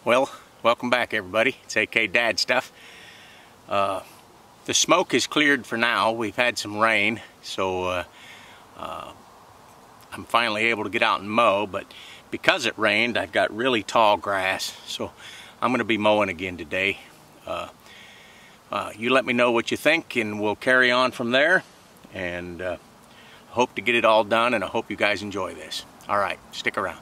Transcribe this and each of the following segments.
Well, welcome back everybody. It's AK Dad Stuff. The smoke is cleared for now. We've had some rain, so I'm finally able to get out and mow, but because it rained, I've got really tall grass, so I'm going to be mowing again today. You let me know what you think and we'll carry on from there, and I hope to get it all done, and I hope you guys enjoy this. Alright, stick around.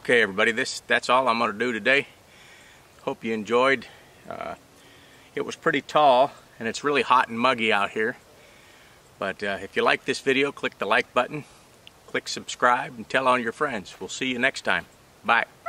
Okay everybody, that's all I'm going to do today. Hope you enjoyed. It was pretty tall and it's really hot and muggy out here. But if you like this video, click the like button, click subscribe, and tell all your friends. We'll see you next time. Bye.